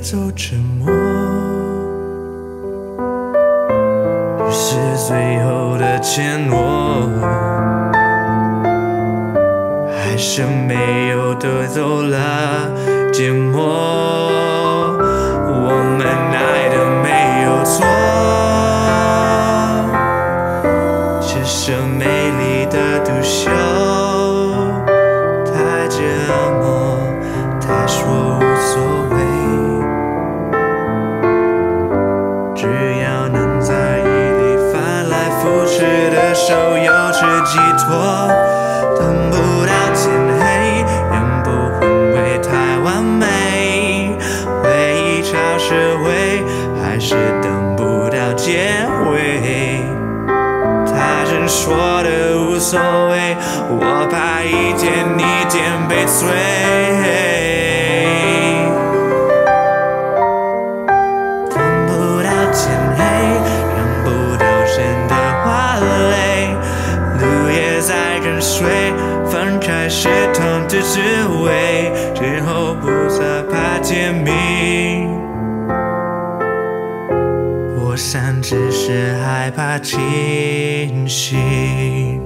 走沉默，于是最后的承诺还是没有夺走了缄默。我们爱的没有错，只是美丽的独秀太折磨，他说无所谓，只要能在意里翻来覆去的手有着寄托，等不到天黑也不会为太完美，回忆潮湿味还是等不到结尾。他人说的无所谓，我怕一点一点被摧。等不到天黑，让不到人的花蕾，路也在跟随，分开是痛的滋味，之后不再怕天明。我想只是害怕清醒。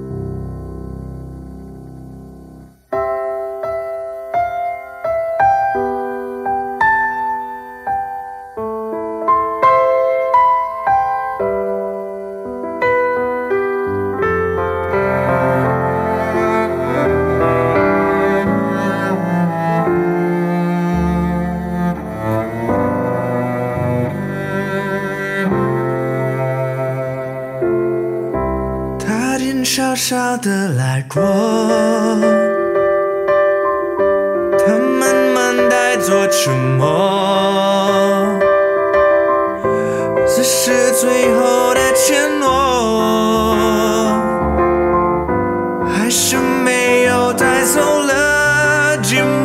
少少的来过，他慢慢带走沉默，这是最后的承诺，还是没有带走了寂寞。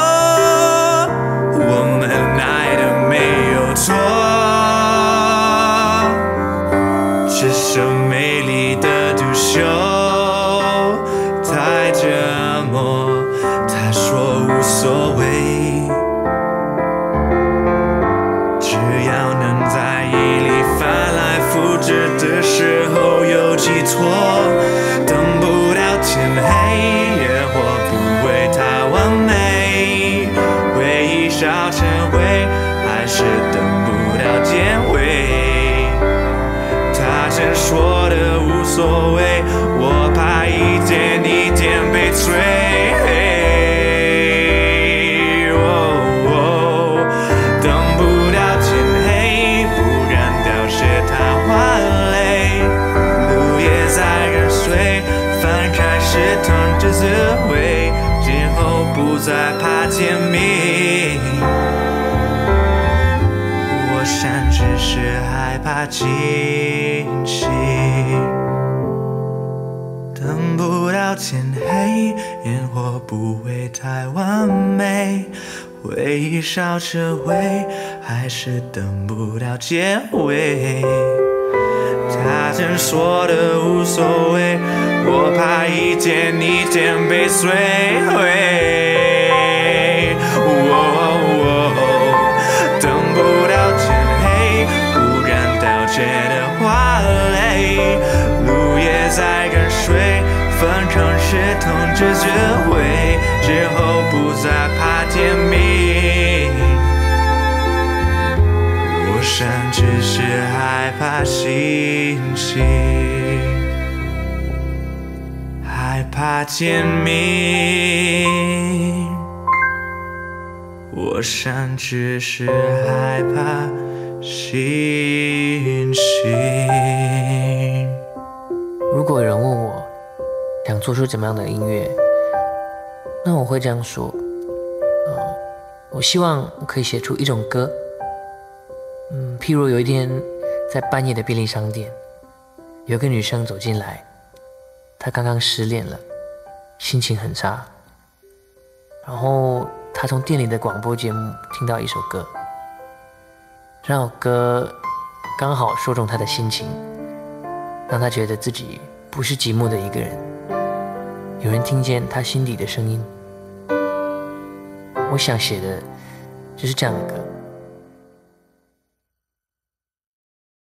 我们爱的没有错，只是美丽的独秀太折磨，他说无所谓，只要能在意里翻来覆去的时候有寄托，等不到天黑也或不会太完美，回忆烧成灰还是等不到结尾。他人说的无所谓，我怕一点一点被摧。等不到天黑，不敢凋谢他花蕾，路也在跟随，翻开是痛的滋味，今后不再怕天明。我想只是害怕清醒，等不到天黑，烟火不会太完美，回忆烧成灰还是等不到结尾。他人说的无所谓，我怕一点一点被摧毁。等不到天黑，不敢凋谢的花蕾，路也在跟随，反抗是痛着滋味，之后不再怕天明。我想只是害怕清醒，害怕天明。我想只是害怕清醒。 如果有人问我想做出怎么样的音乐，那我会这样说，我希望可以写出一种歌，譬如有一天在半夜的便利商店，有个女生走进来，她刚刚失恋了，心情很差，然后她从店里的广播节目听到一首歌，这首歌刚好说中她的心情，让她觉得自己不是寂寞的一个人，有人听见她心底的声音。我想写的就是这样的歌。